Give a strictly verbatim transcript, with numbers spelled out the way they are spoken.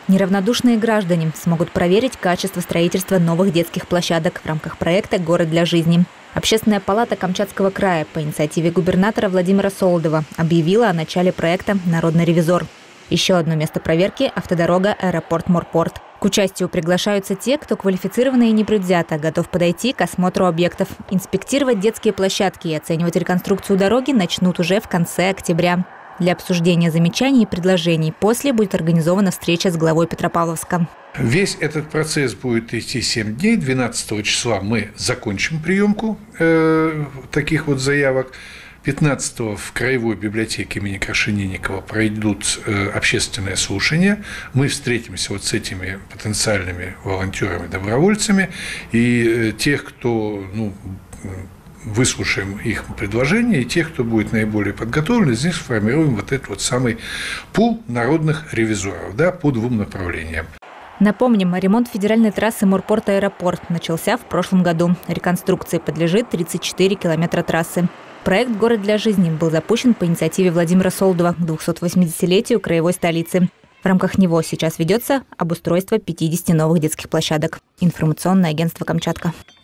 Неравнодушные граждане смогут проверить качество строительства новых детских площадок в рамках проекта «Город для жизни». Общественная палата Камчатского края по инициативе губернатора Владимира Солодова объявила о начале проекта «Народный ревизор». Еще одно место проверки – автодорога аэропорт-Морпорт. К участию приглашаются те, кто квалифицированно и непредвзято готов подойти к осмотру объектов. Инспектировать детские площадки и оценивать реконструкцию дороги начнут уже в конце октября. Для обсуждения замечаний и предложений после будет организована встреча с главой Петропавловска. Весь этот процесс будет идти семь дней. двенадцатого числа мы закончим приемку э, таких вот заявок. пятнадцатого в Краевой библиотеке имени Крашенинникова пройдут э, общественные слушания. Мы встретимся вот с этими потенциальными волонтерами-добровольцами. И э, тех, кто... ну, выслушаем их предложения, и тех, кто будет наиболее подготовлен, из них сформируем вот этот вот самый пул народных ревизоров, да, по двум направлениям. Напомним, ремонт федеральной трассы Морпорт-Аэропорт начался в прошлом году. Реконструкции подлежит тридцать четыре километра трассы. Проект «Город для жизни» был запущен по инициативе Владимира Солодова к двухсотвосьмидесятилетию краевой столицы. В рамках него сейчас ведется обустройство пятидесяти новых детских площадок. Информационное агентство «Камчатка».